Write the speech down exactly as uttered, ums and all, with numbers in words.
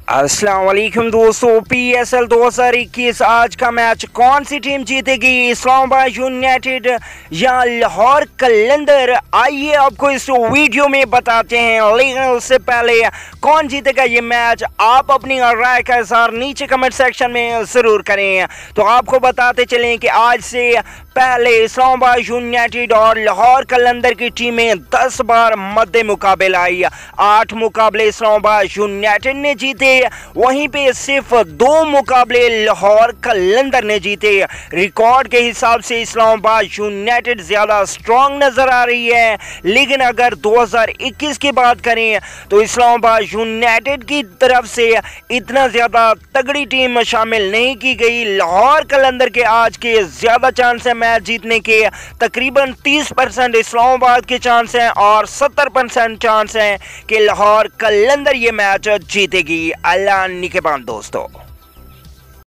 अस्सलाम वालेकुम दोस्तों, पी एस एल दो हज़ार इक्कीस आज का मैच कौन सी टीम जीतेगी, इस्लामाबाद यूनाइटेड या लाहौर कलंदर? आइए आपको इस वीडियो में बताते हैं। लेकिन उससे पहले कौन जीतेगा ये मैच, आप अपनी राय का इज़हार नीचे कमेंट सेक्शन में ज़रूर करें। तो आपको बताते चलें कि आज से पहले इस्लामाबाद यूनाइटेड और लाहौर कलंदर की टीमें दस बार मद्दे मुकाबले आई। आठ मुकाबले इस्लामाबाद यूनाइटेड ने जीते, वहीं पे सिर्फ दो मुकाबले लाहौर कलंदर ने जीते। रिकॉर्ड के हिसाब से इस्लामाबाद यूनाइटेड ज़्यादा स्ट्रॉन्ग नज़र आ रही है, लेकिन अगर दो हज़ार इक्कीस की बात करें तो इस्लामाबाद यूनाइटेड की तरफ से इतना ज़्यादा तगड़ी टीम शामिल नहीं की गई। लाहौर कलंदर के आज के ज़्यादा चांस है मैच जीतने के, तकरीबन तीस परसेंट इस्लामाबाद के चांस हैं और सत्तर परसेंट चांस हैं कि लाहौर कलंदर ये मैच जीतेगी। अल्लाह निगहबान दोस्तों।